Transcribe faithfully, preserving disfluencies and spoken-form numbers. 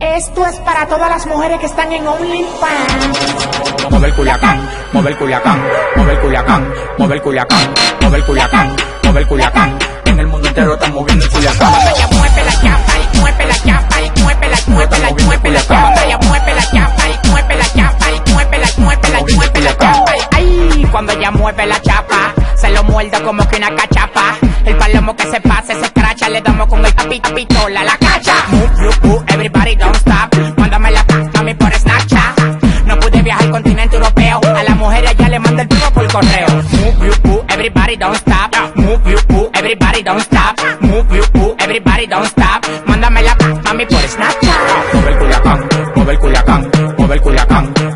Esto es para todas las mujeres que están en OnlyFans. Mueve el Culiacán, mueve el Culiacán, mueve el Culiacán, mueve el Culiacán, mueve el Culiacán, mueve el Culiacán. En el mundo entero están moviendo el Culiacán. Ella mueve la chapa y mueve la chapa y mueve la mueve la mueve la chapa. Ella mueve la chapa y mueve la chapa y mueve la mueve la mueve la chapa. Ay, cuando ella mueve la chapa, se lo muerdo como que una cachapa. El palomo que se pase, se escracha, le damos con el papi, pistola la cacha. Move you, move, everybody don't stop. Mándame la pa, mami por Snapchat. No pude viajar al continente europeo, a la mujer allá le manda el pico por correo. Move you, move, everybody don't stop. Move you, move, everybody don't stop. Move you, move, everybody don't stop. Mándame la pa, mami por Snapchat. Mueve el Culiacán, mueve el Culiacán, mueve el Culiacán.